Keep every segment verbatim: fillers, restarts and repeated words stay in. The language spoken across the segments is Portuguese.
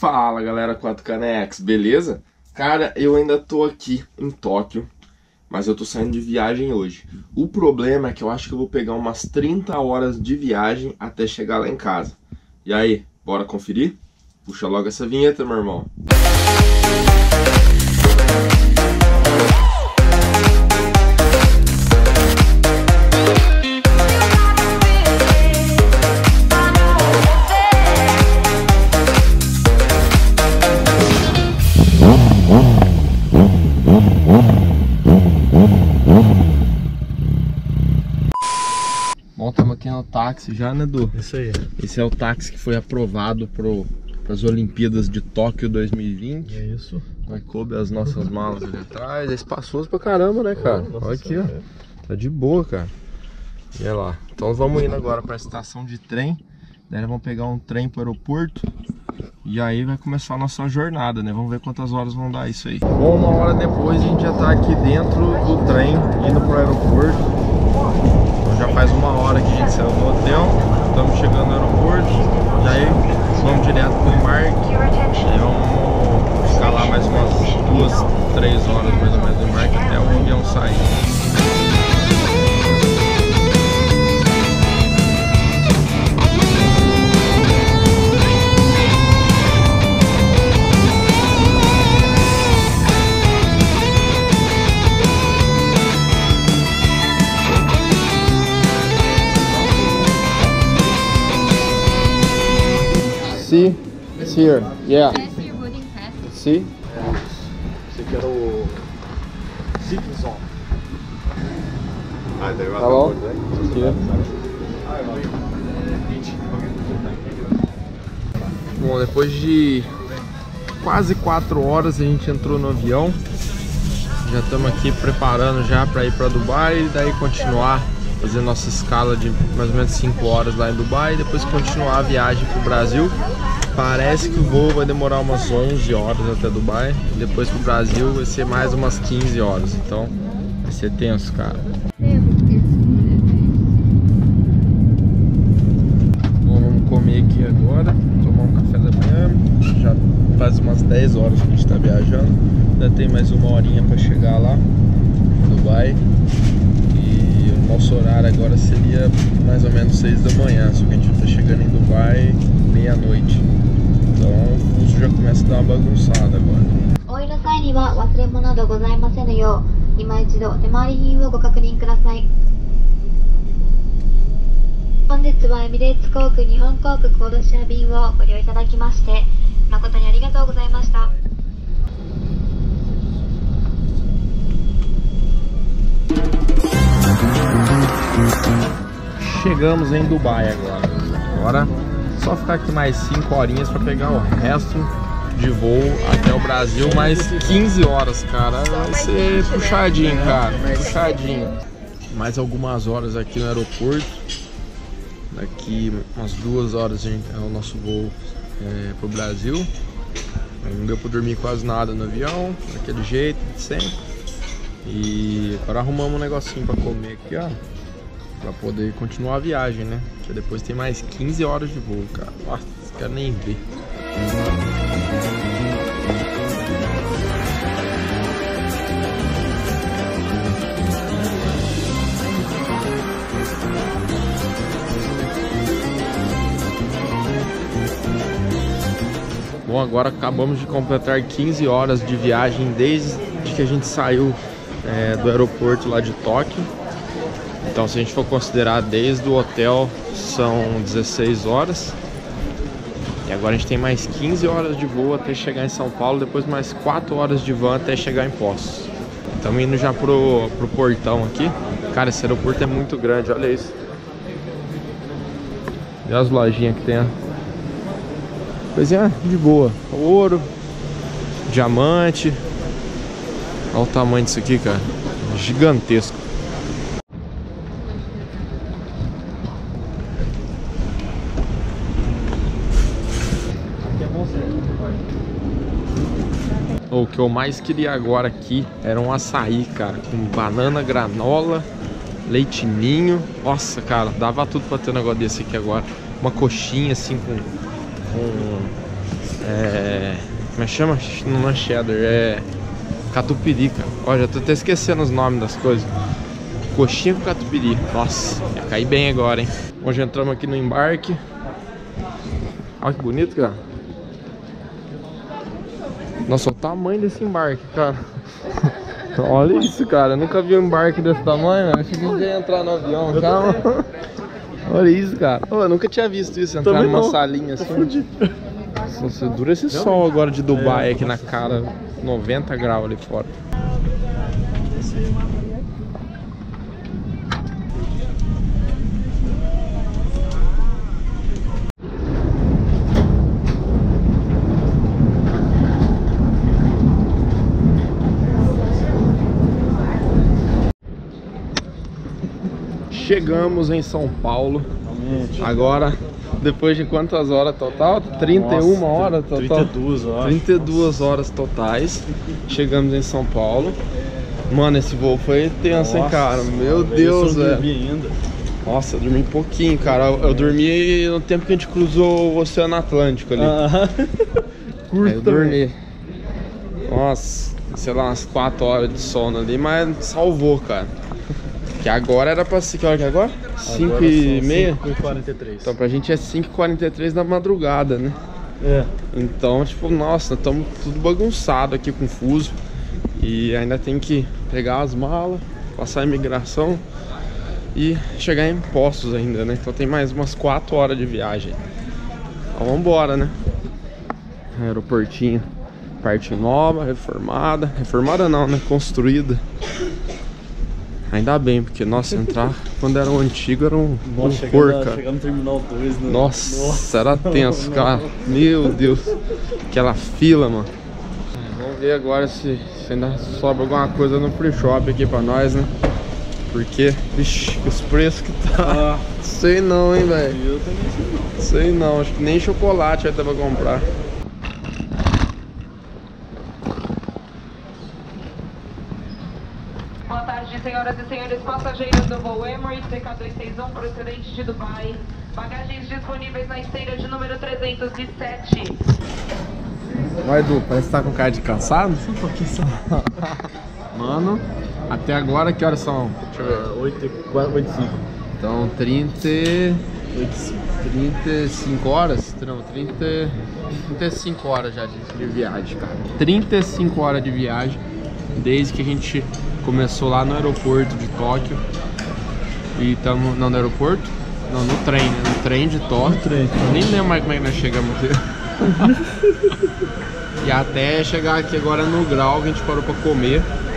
Fala galera, quatro Canecas, beleza? Cara, eu ainda tô aqui em Tóquio, mas eu tô saindo de viagem hoje. O problema é que eu acho que eu vou pegar umas trinta horas de viagem até chegar lá em casa. E aí, bora conferir? Puxa logo essa vinheta, meu irmão. Bom, estamos aqui no táxi já, né, Edu? Isso aí. Esse é o táxi que foi aprovado para as Olimpíadas de Tóquio dois mil e vinte. É isso. Vai couber as nossas malas ali atrás. É espaçoso pra caramba, né, cara? Oh, olha aqui, ó. Tá de boa, cara. E olha lá. Então vamos indo agora para a estação de trem. Daí nós vamos pegar um trem para o aeroporto. E aí vai começar a nossa jornada, né? Vamos ver quantas horas vão dar isso aí. Bom, uma hora depois a gente já tá aqui dentro do trem, indo pro aeroporto. Então já faz uma hora que a gente saiu do hotel. Estamos chegando no aeroporto. E aí vamos direto pro embarque. E aí vamos ficar lá mais umas duas, três horas mais ou menos no embarque até o avião sair. See? It's here. Yeah. See? Esse aqui era o Zipzon. Tá bom? Bom, depois de quase quatro horas a gente entrou no avião. Já estamos aqui preparando já para ir para Dubai e daí continuar fazendo nossa escala de mais ou menos cinco horas lá em Dubai e depois continuar a viagem para o Brasil. Parece que o voo vai demorar umas onze horas até Dubai e depois para o Brasil vai ser mais umas quinze horas, então vai ser tenso, cara. Bom, vamos comer aqui agora, tomar um café da manhã. Já faz umas dez horas que a gente está viajando, ainda tem mais uma horinha para chegar lá em Dubai. Nosso horário agora seria mais ou menos seis da manhã, só que a gente está chegando em Dubai meia-noite. Então o fuso já começa a dar uma bagunçada agora. Chegamos em Dubai agora. Agora só ficar aqui mais cinco horinhas para pegar o resto de voo até o Brasil, mais quinze horas, cara. Vai ser puxadinho, cara, puxadinho. Mais algumas horas aqui no aeroporto. Daqui umas duas horas é o nosso voo é, pro Brasil. Não deu para dormir quase nada no avião, daquele jeito, sempre. E agora arrumamos um negocinho para comer aqui, ó, pra poder continuar a viagem, né? Porque depois tem mais quinze horas de voo, cara. Nossa, não quero nem ver. Bom, agora acabamos de completar quinze horas de viagem desde que a gente saiu é, do aeroporto lá de Tóquio. Então, se a gente for considerar desde o hotel, são dezesseis horas. E agora a gente tem mais quinze horas de voo até chegar em São Paulo. Depois mais quatro horas de van até chegar em Poços. Estamos indo já pro, pro portão aqui. Cara, esse aeroporto é muito grande, olha isso. Olha as lojinhas que tem, ó. Coisinha de boa. Ouro, diamante. Olha o tamanho disso aqui, cara. Gigantesco. O que eu mais queria agora aqui era um açaí, cara, com banana, granola, leite ninho. Nossa, cara, dava tudo pra ter um negócio desse aqui agora. Uma coxinha assim com, com É... Como é que chama? Não é cheddar, é... catupiry, cara. Ó, já tô até esquecendo os nomes das coisas. Coxinha com catupiry. Nossa, ia cair bem agora, hein? Hoje entramos aqui no embarque. Olha que bonito, cara. Nossa, olha o tamanho desse embarque, cara. Olha isso, cara. Eu nunca vi um embarque desse tamanho, né? Achei que a gente ia entrar no avião, calma. Olha isso, cara. Oh, eu nunca tinha visto isso, entrar também numa não. salinha assim. Nossa, dura esse Realmente. sol agora de Dubai é, aqui na cara. noventa graus ali fora. Chegamos em São Paulo. Realmente. Agora, depois de quantas horas total? trinta e uma Nossa, horas total? trinta e duas horas. trinta e duas horas totais. Chegamos em São Paulo. Mano, esse voo foi tenso, hein, cara? Meu Deus, velho. Eu dormi ainda. Nossa, eu dormi um pouquinho, cara. Eu, eu dormi no tempo que a gente cruzou o Oceano Atlântico ali. Ah, curto. Eu dormi. Nossa, sei lá, umas quatro horas de sono ali, mas salvou, cara. Que agora era pra ser, que hora que é agora? cinco e meia? cinco e quarenta e três. Então pra gente é cinco e quarenta e três da madrugada, né? É. Então, tipo, nossa, estamos tudo bagunçado aqui, confuso. E ainda tem que pegar as malas, passar a imigração e chegar em Poços ainda, né? Então tem mais umas quatro horas de viagem. Então vambora, né? Aeroportinho, parte nova, reformada. Reformada não, né? Construída. Ainda bem, porque, nossa, entrar quando era o antigo era um horror, cara. Chegar no Terminal dois, né? Nossa, nossa, era tenso, cara. Meu Deus. Aquela fila, mano. Vamos ver agora se, se ainda sobra alguma coisa no free shop aqui pra nós, né? Porque, vixi, os preços que tá... Ah. Sei não, hein, velho. Eu também sei não. Sei não, acho que nem chocolate vai ter pra comprar. Senhoras e senhores passageiros do voo Emirates C K duzentos e sessenta e um procedente de Dubai, bagagens disponíveis na esteira de número trezentos e sete. Vai, Edu, parece que tá com cara de cansado? Um pouquinho só. Mano, até agora que horas são? Deixa eu ver. oito e cinco. Então, trinta... trinta e cinco horas? Não, trinta... trinta e cinco horas já de, de viagem, cara. trinta e cinco horas de viagem, desde que a gente começou lá no aeroporto de Tóquio. E estamos... Não, no aeroporto? Não, no trem, né? No trem de Tóquio. Trem. Nem lembro mais como é que nós chegamos aqui. E até chegar aqui agora no Grau, que a gente parou pra comer.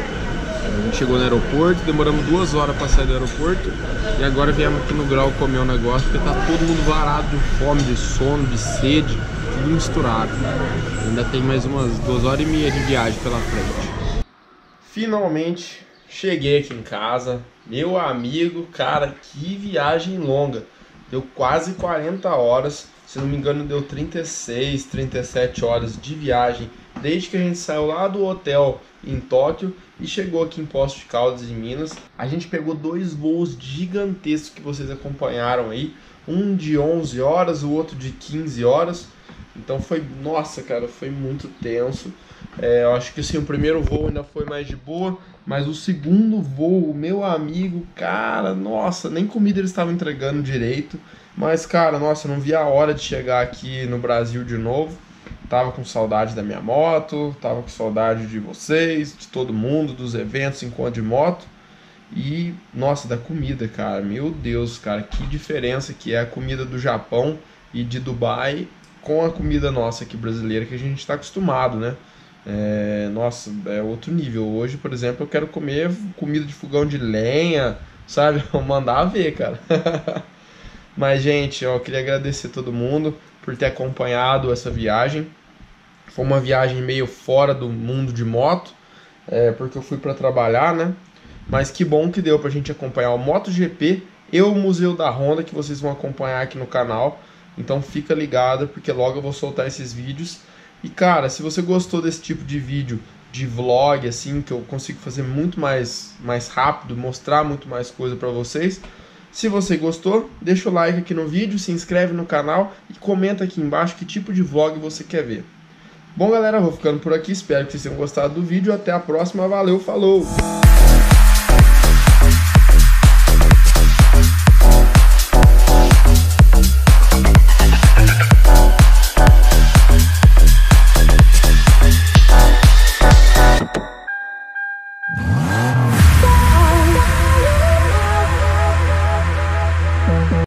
A gente chegou no aeroporto, demoramos duas horas pra sair do aeroporto. E agora viemos aqui no Grau comer um negócio, porque tá todo mundo varado de fome, de sono, de sede, tudo misturado. Ainda tem mais umas duas horas e meia de viagem pela frente. Finalmente cheguei aqui em casa. Meu amigo, cara, que viagem longa. Deu quase quarenta horas. Se não me engano, deu trinta e seis, trinta e sete horas de viagem desde que a gente saiu lá do hotel em Tóquio e chegou aqui em Poços de Caldas, em Minas. A gente pegou dois voos gigantescos que vocês acompanharam aí. Um de onze horas, o outro de quinze horas. Então foi, nossa, cara, foi muito tenso. É, eu acho que assim, o primeiro voo ainda foi mais de boa, mas o segundo voo, meu amigo, cara, nossa, nem comida eles estavam entregando direito. Mas, cara, nossa, eu não vi a hora de chegar aqui no Brasil de novo. Tava com saudade da minha moto, tava com saudade de vocês, de todo mundo, dos eventos, encontro de moto. E, nossa, da comida, cara, meu Deus, cara, que diferença que é a comida do Japão e de Dubai com a comida nossa aqui brasileira, que a gente tá acostumado, né? É, nossa, é outro nível. Hoje, por exemplo, eu quero comer comida de fogão de lenha, sabe? Vou mandar ver, cara. Mas, gente, ó, eu queria agradecer a todo mundo por ter acompanhado essa viagem. Foi uma viagem meio fora do mundo de moto, é, porque eu fui para trabalhar, né? Mas que bom que deu pra gente acompanhar o MotoGP e o Museu da Honda, que vocês vão acompanhar aqui no canal. Então fica ligado, porque logo eu vou soltar esses vídeos. E, cara, se você gostou desse tipo de vídeo, de vlog, assim, que eu consigo fazer muito mais, mais rápido, mostrar muito mais coisa pra vocês. Se você gostou, deixa o like aqui no vídeo, se inscreve no canal e comenta aqui embaixo que tipo de vlog você quer ver. Bom, galera, vou ficando por aqui. Espero que vocês tenham gostado do vídeo. Até a próxima. Valeu, falou!